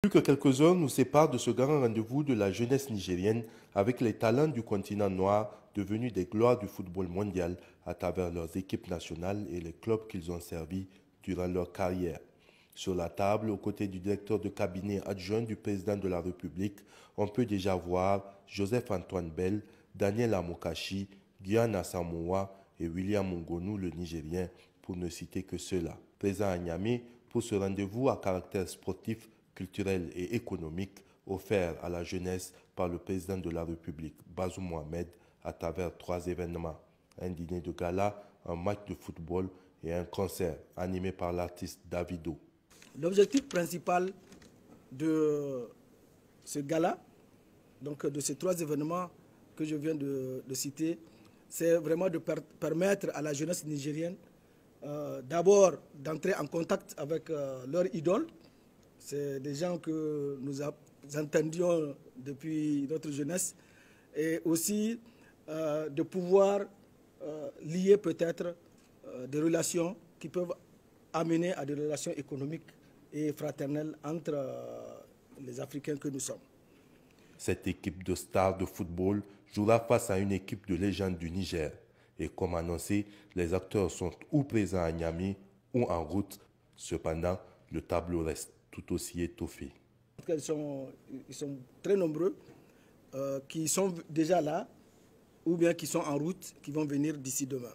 Plus que quelques heures nous séparent de ce grand rendez-vous de la jeunesse nigérienne avec les talents du continent noir devenus des gloires du football mondial à travers leurs équipes nationales et les clubs qu'ils ont servis durant leur carrière. Sur la table, aux côtés du directeur de cabinet adjoint du président de la République, on peut déjà voir Joseph-Antoine Bell, Daniel Amokachi, Gyan Asamoah et William Ngonu, le Nigérien, pour ne citer que ceux-là. Présent à Niamey pour ce rendez-vous à caractère sportif, culturel et économique offert à la jeunesse par le président de la République, Bazoum Mohamed, à travers 3 événements. Un dîner de gala, un match de football et un concert animé par l'artiste Davido. L'objectif principal de ce gala, donc de ces 3 événements que je viens de citer, c'est vraiment de permettre à la jeunesse nigérienne d'abord d'entrer en contact avec leur idole. C'est des gens que nous entendions depuis notre jeunesse, et aussi de pouvoir lier peut-être des relations qui peuvent amener à des relations économiques et fraternelles entre les Africains que nous sommes. Cette équipe de stars de football jouera face à une équipe de légendes du Niger. Et comme annoncé, les acteurs sont ou présents à Niamey ou en route. Cependant, le tableau reste tout aussi étoffé. Ils sont très nombreux qui sont déjà là ou bien qui sont en route, qui vont venir d'ici demain.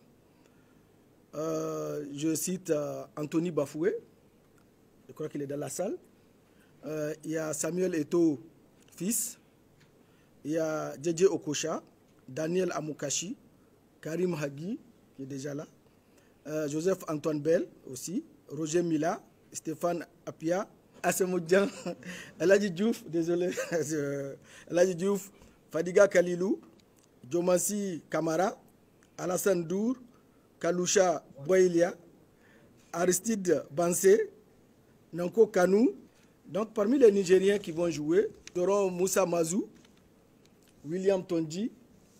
Je cite Anthony Bafoué, je crois qu'il est dans la salle. Il y a Samuel Eto'o, fils. Il y a Djedje Okocha, Daniel Amokachi, Karim Hagui, qui est déjà là. Joseph Antoine Bell aussi, Roger Mila, Stéphane Apia, Asemodjan, Eladji Diouf, désolé, Eladji Diouf, Fadiga Kalilou, Djomassi Kamara, Alassane Dour, Kaloucha Boilia, Aristide Bansé, Nanko Kanou. Donc parmi les Nigériens qui vont jouer, nous aurons Moussa Mazou, William Tonji,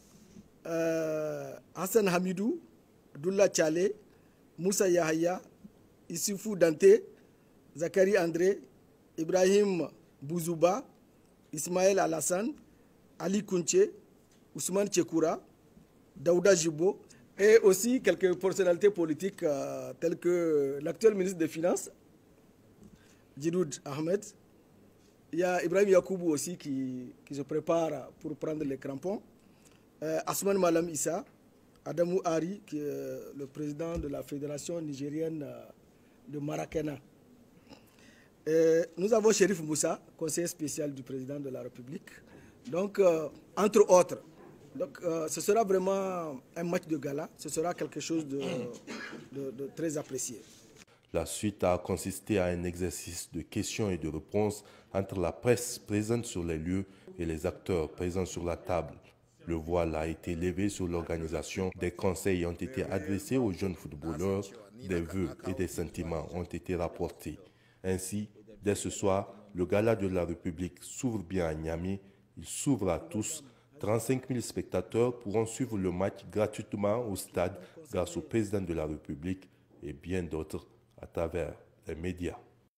Hassan Hamidou, Doula Tchale, Moussa Yahaya, Issoufou Dante, Zakari André, Ibrahim Bouzouba, Ismaël Alassane, Ali Kounché, Ousmane Tchekoura, Daouda Jibo, et aussi quelques personnalités politiques telles que l'actuel ministre des Finances, Djidoud Ahmed. Il y a Ibrahim Yakoubou aussi qui se prépare pour prendre les crampons. Asman Malam Issa, Adamou Ari, qui est le président de la Fédération nigérienne de Maracana. Nous avons Chérif Moussa, conseiller spécial du président de la République. Donc, entre autres. Donc, ce sera vraiment un match de gala. Ce sera quelque chose de très apprécié. La suite a consisté à un exercice de questions et de réponses entre la presse présente sur les lieux et les acteurs présents sur la table. Le voile a été levé sur l'organisation, des conseils ont été adressés aux jeunes footballeurs, des vœux et des sentiments ont été rapportés. Ainsi, dès ce soir, le gala de la République s'ouvre bien à Niamey, il s'ouvre à tous. 35 000 spectateurs pourront suivre le match gratuitement au stade grâce au président de la République et bien d'autres à travers les médias.